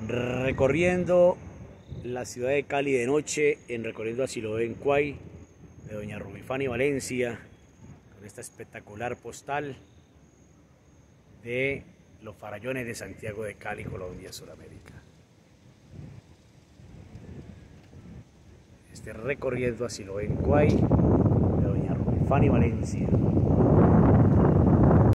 Recorriendo la ciudad de Cali de noche, recorriendo a Siloé en Cuay, de doña Rubifani Valencia, con esta espectacular postal de los farallones de Santiago de Cali, Colombia, Sudamérica. Recorriendo a Siloé en Cuay, de doña Rubifani Valencia.